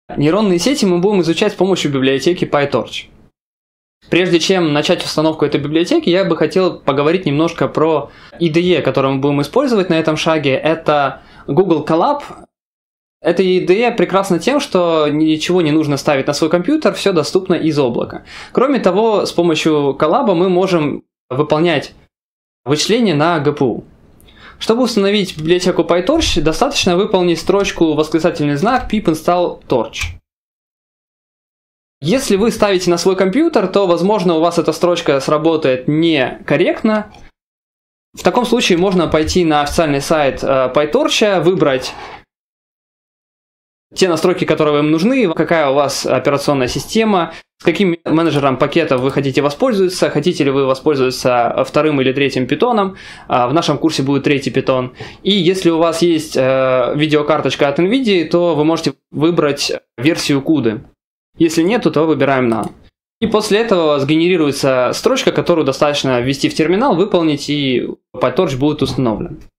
Нейронные сети мы будем изучать с помощью библиотеки PyTorch. Прежде чем начать установку этой библиотеки, я бы хотел поговорить немножко про IDE, которую мы будем использовать на этом шаге. Это Google Colab. Эта IDE прекрасна тем, что ничего не нужно ставить на свой компьютер, все доступно из облака. Кроме того, с помощью Colab мы можем выполнять вычисления на GPU. Чтобы установить библиотеку PyTorch, достаточно выполнить строчку восклицательный знак pip install torch. Если вы ставите на свой компьютер, то, возможно, у вас эта строчка сработает некорректно. В таком случае можно пойти на официальный сайт PyTorch, выбрать те настройки, которые вам нужны, какая у вас операционная система, с каким менеджером пакетов вы хотите воспользоваться, хотите ли вы воспользоваться вторым или третьим питоном. В нашем курсе будет третий питон. И если у вас есть видеокарточка от NVIDIA, то вы можете выбрать версию CUDA. Если нет, то выбираем None. И после этого сгенерируется строчка, которую достаточно ввести в терминал, выполнить, и PyTorch будет установлен.